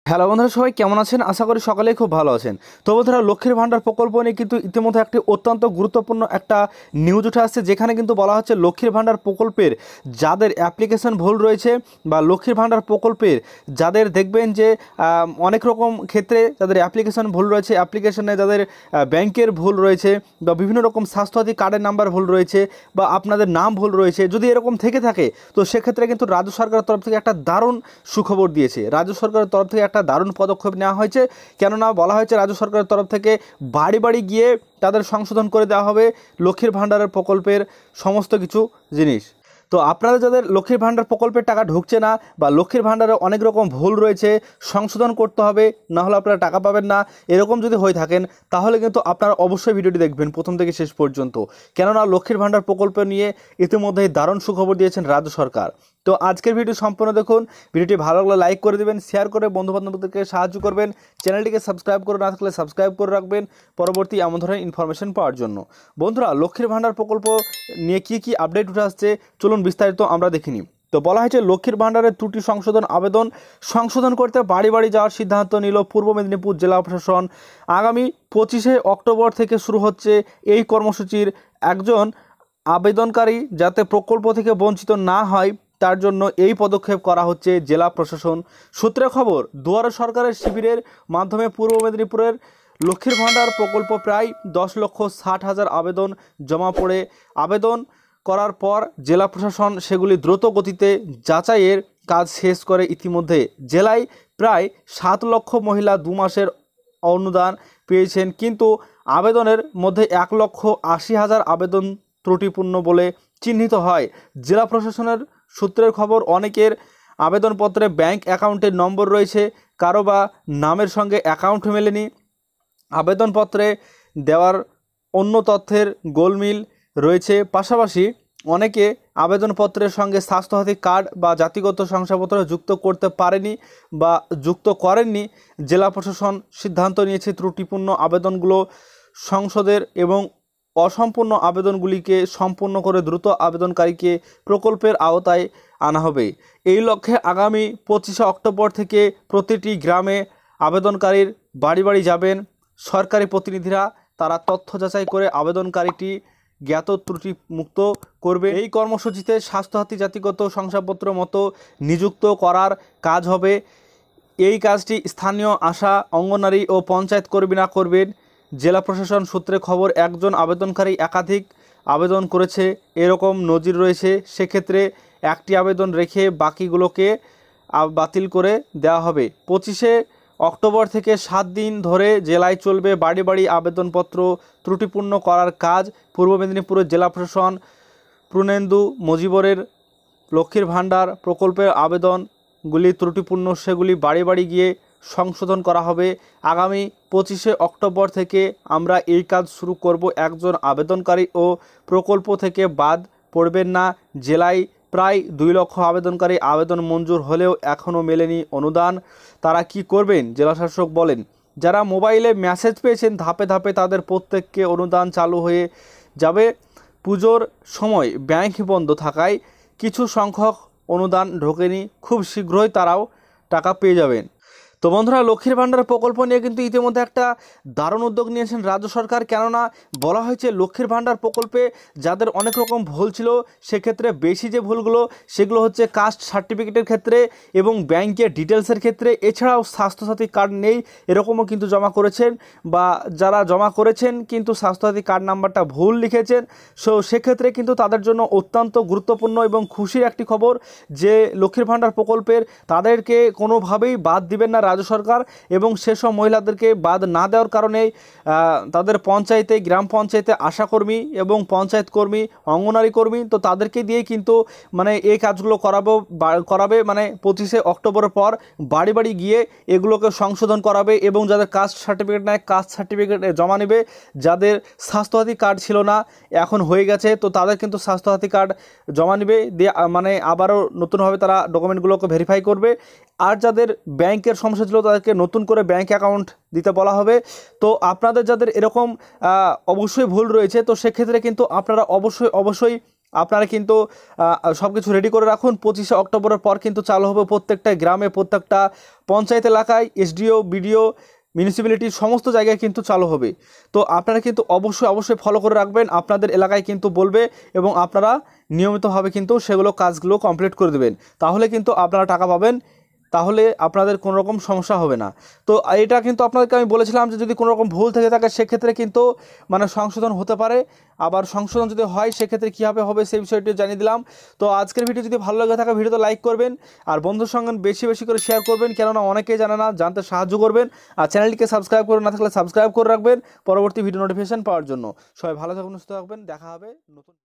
Hello বন্ধুরা, সবাই কেমন আছেন? আশা করি সকালেই খুব ভালো আছেন। তো বন্ধুরা, লক্ষ্মীর ভাণ্ডার প্রকল্প নিয়ে কিন্তু ইতিমধ্যে একটি অত্যন্ত গুরুত্বপূর্ণ একটা নিউজ উঠে আসছে, যেখানে কিন্তু বলা হচ্ছে লক্ষ্মীর ভাণ্ডার প্রকল্পের যাদের অ্যাপ্লিকেশন ভুল রয়েছে বা লক্ষ্মীর ভাণ্ডার প্রকল্পের যাদের দেখবেন যে অনেক রকম ক্ষেত্রে যাদের অ্যাপ্লিকেশন ভুল রয়েছে, অ্যাপ্লিকেশনে যাদের ব্যাংকের ভুল রয়েছে বা বিভিন্ন রকম স্বাস্থ্যসাথী কার্ডের নাম্বার ভুল রয়েছে বা আপনাদের নাম ভুল রয়েছে, যদি এরকম থেকে থাকে তো সেক্ষেত্রে কিন্তু রাজ্য সরকারের তরফ থেকে একটা দারুণ সুখবর দিয়েছে। রাজ্য সরকারের তরফ থেকে একটা দারুণ পদক্ষেপ নেওয়া হয়েছে। কেননা বলা হয়েছে রাজ্য সরকারের তরফ থেকে বাড়ি বাড়ি গিয়ে তাদের সংশোধন করে দেওয়া হবে লক্ষ্মীর ভাণ্ডারের প্রকল্পের সমস্ত কিছু জিনিস। তো আপনাদের যাদের লক্ষ্মীর ভাণ্ডার প্রকল্পের টাকা ঢুকছে না বা লক্ষ্মীর ভাণ্ডারে অনেক রকম ভুল রয়েছে, সংশোধন করতে হবে, না হলে আপনারা টাকা পাবেন না, এরকম যদি হয়ে থাকেন তাহলে কিন্তু আপনারা অবশ্যই ভিডিওটি দেখবেন প্রথম থেকে শেষ পর্যন্ত। কেননা লক্ষ্মীর ভাণ্ডার প্রকল্প নিয়ে ইতিমধ্যেই দারুণ সুখবর দিয়েছেন রাজ্য সরকার। তো আজকের ভিডিও সম্পূর্ণ দেখুন। ভিডিওটি ভালো লাগলে লাইক করে দেবেন, শেয়ার করে বন্ধুবান্ধবদেরকে সাহায্য করবেন, চ্যানেলটিকে সাবস্ক্রাইব করে না থাকলে সাবস্ক্রাইব করে রাখবেন পরবর্তী এমন ধরনের ইনফরমেশন পাওয়ার জন্য। বন্ধুরা, লক্ষ্মীর ভাণ্ডার প্রকল্প নিয়ে কী আপডেট উঠে আসছে চলুন বিস্তারিত আমরা দেখিনি। তো বলা হয়েছে লক্ষ্মীর ভাণ্ডারের ত্রুটি সংশোধন আবেদন সংশোধন করতে বাড়ি বাড়ি যাওয়ার সিদ্ধান্ত নিল পূর্ব মেদিনীপুর জেলা প্রশাসন। আগামী 25শে অক্টোবর থেকে শুরু হচ্ছে এই কর্মসূচির। একজন আবেদনকারী যাতে প্রকল্প থেকে বঞ্চিত না হয় তার জন্য এই পদক্ষেপ করা হচ্ছে জেলা প্রশাসন সূত্রে খবর। দুয়ারে সরকারের শিবিরের মাধ্যমে পূর্ব মেদিনীপুরের লক্ষ্মীর ভাণ্ডার প্রকল্প প্রায় 10,60,000 আবেদন জমা পড়ে। আবেদন করার পর জেলা প্রশাসন সেগুলি দ্রুত গতিতে যাচাইয়ের কাজ শেষ করে। ইতিমধ্যে জেলায় প্রায় 7 লক্ষ মহিলা 2 মাসের অনুদান পেয়েছেন, কিন্তু আবেদনের মধ্যে 1,80,000 আবেদন ত্রুটিপূর্ণ বলে চিহ্নিত হয়। জেলা প্রশাসনের সূত্রের খবর, অনেকের আবেদনপত্রে ব্যাংক অ্যাকাউন্টের নম্বর রয়েছে, কারো বা নামের সঙ্গে অ্যাকাউন্ট মেলেনি, আবেদনপত্রে দেওয়ার অন্য তথ্যের গোলমিল রয়েছে। পাশাপাশি অনেকে আবেদনপত্রের সঙ্গে স্বাস্থ্যসাথী কার্ড বা জাতিগত শংসাপত্র যুক্ত করতে পারেনি বা যুক্ত করেননি। জেলা প্রশাসন সিদ্ধান্ত নিয়েছে ত্রুটিপূর্ণ আবেদনগুলো সংসদের এবং অসম্পূর্ণ আবেদনগুলিকে সম্পূর্ণ করে দ্রুত আবেদনকারীকে প্রকল্পের আওতায় আনা হবে। এই লক্ষ্যে আগামী 25শে অক্টোবর থেকে প্রতিটি গ্রামে আবেদনকারীর বাড়ি বাড়ি যাবেন সরকারি প্রতিনিধিরা। তারা তথ্য যাচাই করে আবেদনকারীটি জ্ঞাত ত্রুটি মুক্ত করবে। এই কর্মসূচিতে স্বাস্থ্যসাথী জাতিগত শংসাপত্র মতো নিযুক্ত করার কাজ হবে। এই কাজটি স্থানীয় আশা, অঙ্গনারী ও পঞ্চায়েত কর্মীরা করবেন। জেলা প্রশাসন সূত্রে খবর, একজন আবেদনকারী একাধিক আবেদন করেছে এরকম নজির রয়েছে। সেক্ষেত্রে একটি আবেদন রেখে বাকিগুলোকে বাতিল করে দেওয়া হবে। 25শে অক্টোবর থেকে 7 দিন ধরে জেলায় চলবে বাড়ি বাড়ি আবেদনপত্র ত্রুটিপূর্ণ করার কাজ। পূর্ব মেদিনীপুরের জেলা প্রশাসন পূর্ণেন্দু মজিবরের লক্ষ্মীর ভাণ্ডার প্রকল্পের আবেদনগুলি ত্রুটিপূর্ণ সেগুলি বাড়ি বাড়ি গিয়ে সংশোধন করা হবে। আগামী 25শে অক্টোবর থেকে আমরা এই কাজ শুরু করব। একজন আবেদনকারী ও প্রকল্প থেকে বাদ পড়বেন না। জেলায় প্রায় 2 লক্ষ আবেদনকারী আবেদন মঞ্জুর হলেও এখনও মেলেনি অনুদান। তারা কি করবেন? জেলাশাসক বলেন, যারা মোবাইলে মেসেজ পেয়েছেন ধাপে ধাপে তাদের প্রত্যেককে অনুদান চালু হয়ে যাবে। পুজোর সময় ব্যাংক বন্ধ থাকায় কিছু সংখ্যক অনুদান ঢোকেনি, খুব শীঘ্রই তারাও টাকা পেয়ে যাবেন। তো বন্ধুরা, লক্ষ্মীর ভাণ্ডার প্রকল্প নিয়ে কিন্তু ইতিমধ্যে একটা দারুণ উদ্যোগ নিয়েছেন রাজ্য সরকার। কেননা বলা হয়েছে লক্ষ্মীর ভাণ্ডার প্রকল্পে যাদের অনেক রকম ভুল ছিল, সেক্ষেত্রে বেশি যে ভুলগুলো সেগুলো হচ্ছে কাস্ট সার্টিফিকেটের ক্ষেত্রে এবং ব্যাংকের ডিটেলসের ক্ষেত্রে। এছাড়াও স্বাস্থ্যসাথী কার্ড নেই এরকমও কিন্তু জমা করেছেন, বা যারা জমা করেছেন কিন্তু স্বাস্থ্যসাথী কার্ড নাম্বারটা ভুল লিখেছেন। সেক্ষেত্রে কিন্তু তাদের জন্য অত্যন্ত গুরুত্বপূর্ণ এবং খুশির একটি খবর যে লক্ষ্মীর ভাণ্ডার প্রকল্পের তাদেরকে কোনোভাবেই বাদ দিবেন না রাজ্য সরকার। এবং সেসব মহিলাদেরকে বাদ না দেওয়ার কারণে তাদের পঞ্চায়েতে, গ্রাম পঞ্চায়েতে আশাকর্মী এবং পঞ্চায়েত কর্মী, অঙ্গনারী কর্মী, তো তাদেরকে দিয়ে কিন্তু মানে এই কাজগুলো করাবে। মানে 25শে অক্টোবরের পর বাড়ি বাড়ি গিয়ে এগুলোকে সংশোধন করাবে এবং যাদের কাস্ট সার্টিফিকেট নেয় কাস্ট সার্টিফিকেট জমা নেবে। যাদের স্বাস্থ্যসাথী কার্ড ছিল না এখন হয়ে গেছে, তো তাদের কিন্তু স্বাস্থ্যসাথী কার্ড জমা নেবে দিয়ে মানে আবারও নতুনভাবে তারা ডকুমেন্টগুলোকে ভেরিফাই করবে। আর যাদের ব্যাংকের সমস্যা ছিল তাদেরকে নতুন করে ব্যাংক অ্যাকাউন্ট দিতে বলা হবে। তো আপনাদের যাদের এরকম অবশ্যই ভুল রয়েছে, তো সেক্ষেত্রে কিন্তু আপনারা অবশ্যই আপনারা কিন্তু সব কিছু রেডি করে রাখুন। 25শে অক্টোবরের পর কিন্তু চালু হবে প্রত্যেকটা গ্রামে, প্রত্যেকটা পঞ্চায়েত এলাকায়, এসডিও, বিডিও, মিউনিসিপ্যালিটি সমস্ত জায়গায় কিন্তু চালু হবে। তো আপনারা কিন্তু অবশ্যই ফলো করে রাখবেন, আপনাদের এলাকায় কিন্তু বলবে এবং আপনারা নিয়মিতভাবে কিন্তু সেগুলো কাজগুলো কমপ্লিট করে দেবেন, তাহলে কিন্তু আপনারা টাকা পাবেন, তাহলে আপনাদের কোনো রকম সমস্যা হবে না। তো এটা কিন্তু আপনাদেরকে আমি বলেছিলাম যে যদি কোনো রকম ভুল থেকে থাকে সেক্ষেত্রে কিন্তু মানে সংশোধন হতে পারে, আবার সংশোধন যদি হয় সেক্ষেত্রে কীভাবে হবে সেই বিষয়টি জানিয়ে দিলাম। তো আজকের ভিডিও যদি ভালো লাগে থাকে ভিডিওতে লাইক করবেন, আর বন্ধুর সঙ্গে বেশি করে শেয়ার করবেন, কেননা অনেকেই জানে না, জানতে সাহায্য করবেন। আর চ্যানেলটিকে সাবস্ক্রাইব করে না থাকলে সাবস্ক্রাইব করে রাখবেন পরবর্তী ভিডিও নোটিফিকেশন পাওয়ার জন্য। সবাই ভালো থাকবেন, সুস্থ থাকবেন, দেখা হবে নতুন